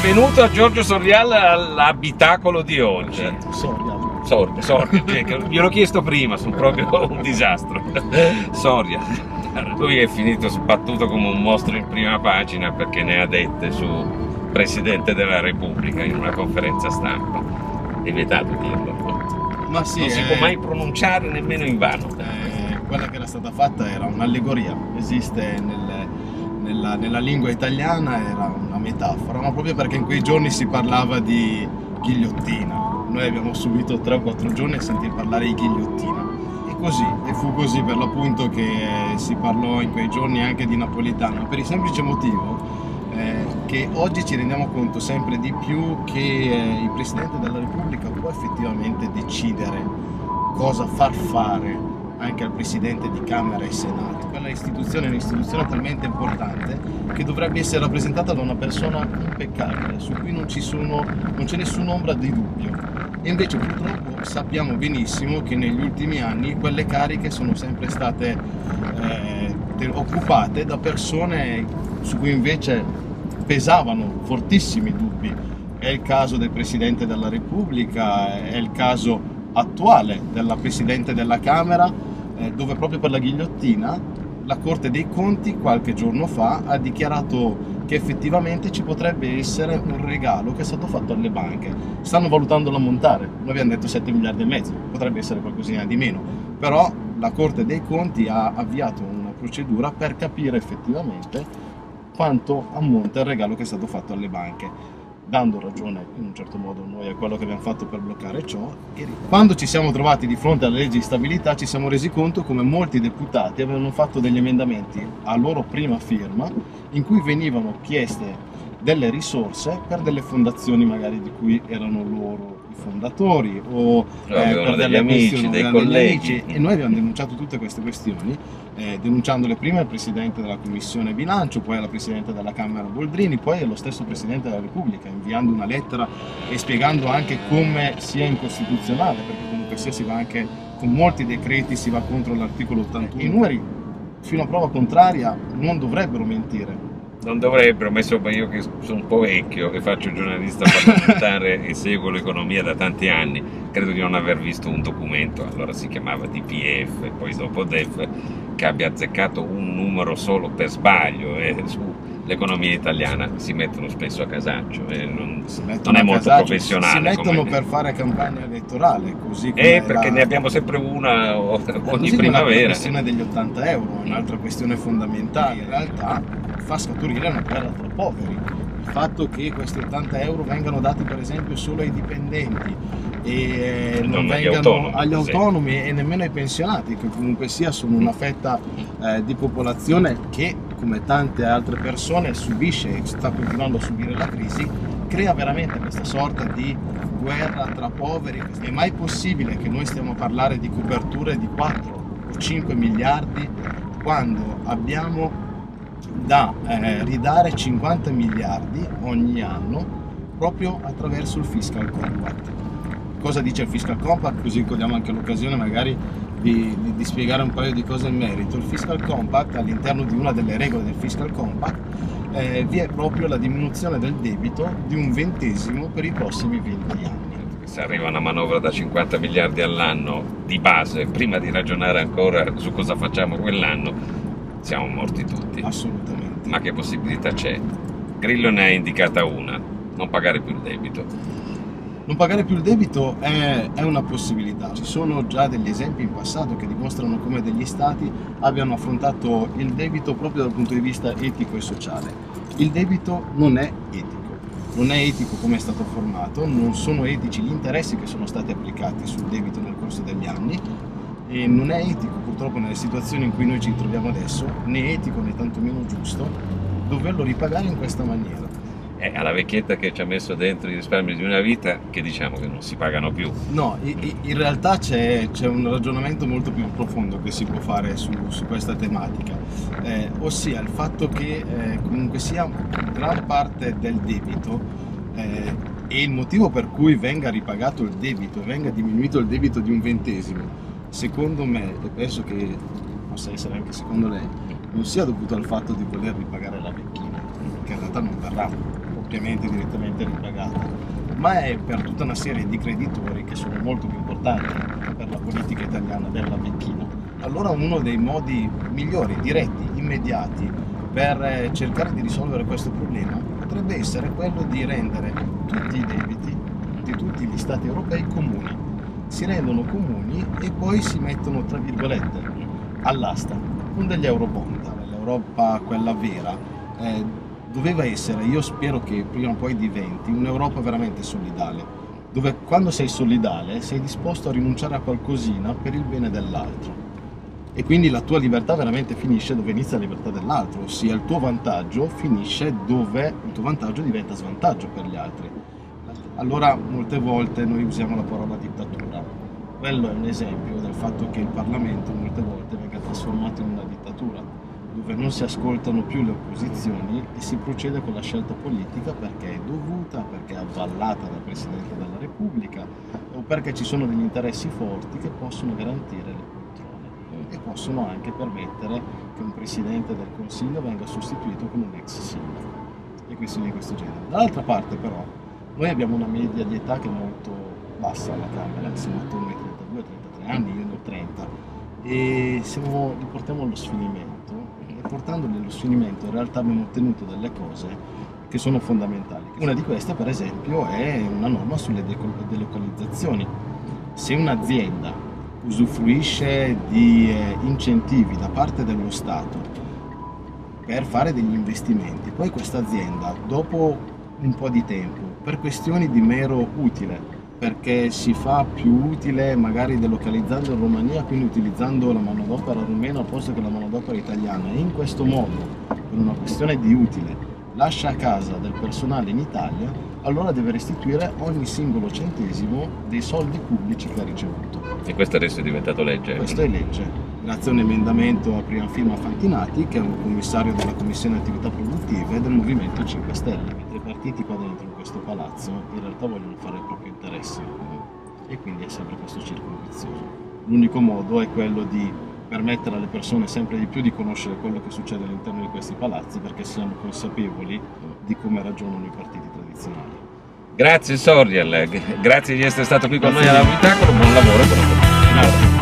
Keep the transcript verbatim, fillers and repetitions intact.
Benvenuto a Giorgio Sorial all'abitacolo di oggi. Soria. Soria, Soria, gliel'ho chiesto prima, sono proprio un disastro. Soria. Lui è finito sbattuto come un mostro in prima pagina perché ne ha dette su Presidente della Repubblica in una conferenza stampa. È vietato dirlo. Ma sì, non si eh, può mai pronunciare nemmeno in vano. Eh, quella che era stata fatta era un'allegoria, esiste nel, nella, nella lingua italiana, era una metafora, ma proprio perché in quei giorni si parlava di ghigliottina. Noi abbiamo subito tre o quattro giorni a sentir parlare di ghigliottina. E così, e fu così per l'appunto che si parlò in quei giorni anche di napoletano, per il semplice motivo eh, che oggi ci rendiamo conto sempre di più che eh, il Presidente della Repubblica può effettivamente decidere cosa far fare anche al Presidente di Camera e Senato. Quella istituzione è un'istituzione talmente importante che dovrebbe essere rappresentata da una persona impeccabile, su cui non, ci sono, non c'è nessun'ombra di dubbio. E invece purtroppo sappiamo benissimo che negli ultimi anni quelle cariche sono sempre state eh, occupate da persone su cui invece pesavano fortissimi dubbi. È il caso del Presidente della Repubblica, è il caso attuale della Presidente della Camera, eh, dove proprio per la ghigliottina la Corte dei Conti qualche giorno fa ha dichiarato che effettivamente ci potrebbe essere un regalo che è stato fatto alle banche. Stanno valutando l'ammontare, noi abbiamo detto sette miliardi e mezzo, potrebbe essere qualcosina di meno, però la Corte dei Conti ha avviato una procedura per capire effettivamente quanto ammonta il regalo che è stato fatto alle banche, dando ragione in un certo modo noi a quello che abbiamo fatto per bloccare ciò. E quando ci siamo trovati di fronte alla legge di stabilità ci siamo resi conto come molti deputati avevano fatto degli emendamenti a loro prima firma in cui venivano chieste delle risorse per delle fondazioni magari di cui erano loro i fondatori o eh, per degli amici, dei colleghi. Amici. E noi abbiamo denunciato tutte queste questioni, eh, denunciandole prima al Presidente della Commissione Bilancio, poi alla Presidente della Camera Boldrini, poi allo stesso Presidente della Repubblica, inviando una lettera e spiegando anche come sia incostituzionale, perché comunque sia si va anche con molti decreti, si va contro l'articolo ottantuno. I numeri, fino a prova contraria, non dovrebbero mentire. Non dovrebbero, ma insomma io che sono un po' vecchio e faccio giornalista parlamentare e seguo l'economia da tanti anni, credo di non aver visto un documento, allora si chiamava D P F, poi dopo D E F, che abbia azzeccato un numero solo per sbaglio e sull'economia italiana si mettono spesso a casaccio e non, non è molto casaccio, professionale. Si mettono come per fare campagna elettorale, così come Eh, perché la... ne abbiamo sempre una ogni primavera. La questione degli ottanta euro, un'altra questione fondamentale, in realtà fa scaturire una guerra tra poveri. Il fatto che questi ottanta euro vengano dati per esempio solo ai dipendenti e non, non vengano agli autonomi, agli autonomi sì. E nemmeno ai pensionati, che comunque sia sono una fetta eh, di popolazione che, come tante altre persone, subisce e sta continuando a subire la crisi, crea veramente questa sorta di guerra tra poveri. È mai possibile che noi stiamo a parlare di coperture di quattro o cinque miliardi quando abbiamo da eh, ridare cinquanta miliardi ogni anno proprio attraverso il Fiscal Compact? Cosa dice il Fiscal Compact? Così cogliamo anche l'occasione magari di, di, di spiegare un paio di cose in merito. Il Fiscal Compact, all'interno di una delle regole del Fiscal Compact, eh, vi è proprio la diminuzione del debito di un ventesimo per i prossimi venti anni. Se arriva una manovra da cinquanta miliardi all'anno di base, prima di ragionare ancora su cosa facciamo quell'anno, siamo morti tutti. Assolutamente. Ma che possibilità c'è? Grillo ne ha indicata una: non pagare più il debito. Non pagare più il debito è, è una possibilità. Ci sono già degli esempi in passato che dimostrano come degli stati abbiano affrontato il debito proprio dal punto di vista etico e sociale. Il debito non è etico, non è etico come è stato formato, non sono etici gli interessi che sono stati applicati sul debito nel corso degli anni e non è etico purtroppo nelle situazioni in cui noi ci troviamo adesso, né etico né tantomeno giusto doverlo ripagare in questa maniera. Eh, alla vecchietta che ci ha messo dentro i risparmi di una vita, che diciamo che non si pagano più. No, in realtà c'è un ragionamento molto più profondo che si può fare su, su questa tematica, eh, ossia il fatto che eh, comunque sia gran parte del debito eh, e il motivo per cui venga ripagato il debito e venga diminuito il debito di un ventesimo, secondo me, e penso che possa essere anche secondo lei, non sia dovuto al fatto di voler ripagare la vecchina, che in realtà non verrà ovviamente direttamente ripagata, ma è per tutta una serie di creditori che sono molto più importanti per la politica italiana della vecchina. Allora uno dei modi migliori, diretti, immediati per cercare di risolvere questo problema potrebbe essere quello di rendere tutti i debiti di tutti gli stati europei comuni. Si rendono comuni e poi si mettono, tra virgolette, all'asta con degli eurobond. L'Europa, quella vera, eh, doveva essere, io spero che prima o poi diventi, un'Europa veramente solidale, dove quando sei solidale sei disposto a rinunciare a qualcosina per il bene dell'altro. E quindi la tua libertà veramente finisce dove inizia la libertà dell'altro, ossia il tuo vantaggio finisce dove il tuo vantaggio diventa svantaggio per gli altri. Allora molte volte noi usiamo la parola dittatura. Quello è un esempio del fatto che il Parlamento molte volte venga trasformato in una dittatura, dove non si ascoltano più le opposizioni e si procede con la scelta politica perché è dovuta, perché è avvallata dal Presidente della Repubblica o perché ci sono degli interessi forti che possono garantire le poltrone e possono anche permettere che un Presidente del Consiglio venga sostituito con un ex sindaco e questioni di questo genere. Dall'altra parte però noi abbiamo una media di età che è molto bassa alla Camera, siamo attorno ai trentadue trentatré anni, io ne ho trenta, e siamo, li portiamo allo sfinimento, e portandoli allo sfinimento in realtà abbiamo ottenuto delle cose che sono fondamentali. Una di queste per esempio è una norma sulle delocalizzazioni. Se un'azienda usufruisce di eh, incentivi da parte dello Stato per fare degli investimenti, poi questa azienda dopo un po' di tempo, per questioni di mero utile, perché si fa più utile magari delocalizzando in Romania, quindi utilizzando la manodopera rumena al posto che la manodopera italiana, e in questo modo, per una questione di utile, lascia a casa del personale in Italia, allora deve restituire ogni singolo centesimo dei soldi pubblici che ha ricevuto. E questo adesso è diventato legge? Questo è legge, grazie a un emendamento a prima firma Fantinati, che è un commissario della Commissione Attività Produttive del Movimento cinque Stelle. Mentre i partiti qua dentro in questo palazzo in realtà vogliono fare il proprio interesse e quindi è sempre questo circolo vizioso. L'unico modo è quello di permettere alle persone sempre di più di conoscere quello che succede all'interno di questi palazzi, perché siano consapevoli di come ragionano i partiti tradizionali. Grazie Sorial, grazie di essere stato qui con noi alla Vitacolo, buon lavoro e buona fortuna.